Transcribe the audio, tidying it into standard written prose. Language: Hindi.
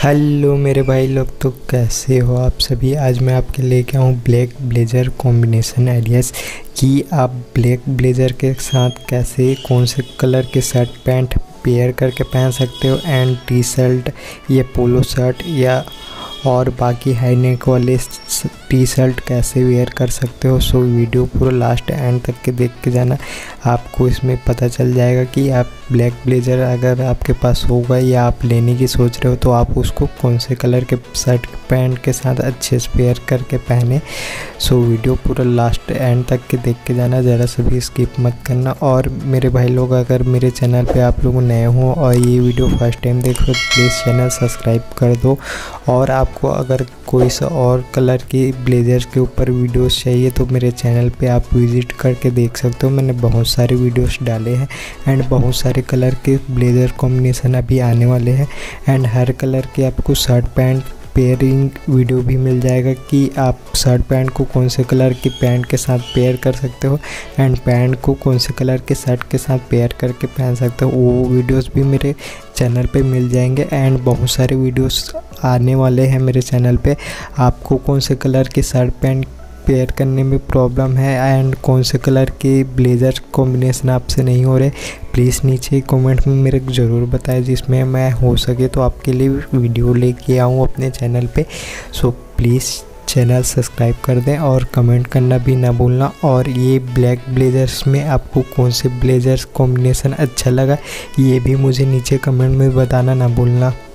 हेलो मेरे भाई लोग, तो कैसे हो आप सभी। आज मैं आपके लेके आऊँ ब्लैक ब्लेज़र कॉम्बिनेशन आइडियाज़ कि आप ब्लैक ब्लेज़र के साथ कैसे कौन से कलर के शर्ट पैंट पेयर करके पहन सकते हो एंड टी शर्ट या पोलो शर्ट या और बाकी हाई नेक वाले टी शर्ट कैसे वेयर कर सकते हो। सो वीडियो पूरा लास्ट एंड तक के देख के जाना, आपको इसमें पता चल जाएगा कि आप ब्लैक ब्लेज़र अगर आपके पास होगा या आप लेने की सोच रहे हो तो आप उसको कौन से कलर के शर्ट पैंट के साथ अच्छे से पेयर करके पहने। सो वीडियो पूरा लास्ट एंड तक के देख के जाना, ज़रा सा भी स्किप मत करना। और मेरे भाई लोग, अगर मेरे चैनल पे आप लोग नए हो और ये वीडियो फर्स्ट टाइम देख रहे हो तो प्लीज़ चैनल सब्सक्राइब कर दो। और आपको अगर कोई सा और कलर की ब्लेज़र के ऊपर वीडियोस चाहिए तो मेरे चैनल पे आप विज़िट करके देख सकते हो। मैंने बहुत सारे वीडियोस डाले हैं एंड बहुत सारे कलर के ब्लेज़र कॉम्बिनेशन अभी आने वाले हैं एंड हर कलर के आपको शर्ट पैंट पेयरिंग वीडियो भी मिल जाएगा कि आप शर्ट पैंट को कौन से कलर की पैंट के साथ पेयर कर सकते हो एंड पैंट को कौन से कलर के शर्ट के साथ पेयर करके पहन सकते हो। वो वीडियोस भी मेरे चैनल पे मिल जाएंगे एंड बहुत सारे वीडियोस आने वाले हैं मेरे चैनल पे। आपको कौन से कलर के शर्ट पैंट पेयर करने में प्रॉब्लम है एंड कौन से कलर के ब्लेज़र कॉम्बिनेशन आपसे नहीं हो रहे, प्लीज़ नीचे कमेंट में मेरे को ज़रूर बताएं, जिसमें मैं हो सके तो आपके लिए वीडियो लेके आऊँ अपने चैनल पे। सो प्लीज़ चैनल सब्सक्राइब कर दें और कमेंट करना भी ना भूलना। और ये ब्लैक ब्लेज़र्स में आपको कौन से ब्लेज़र्स कॉम्बिनेशन अच्छा लगा ये भी मुझे नीचे कमेंट में बताना ना भूलना।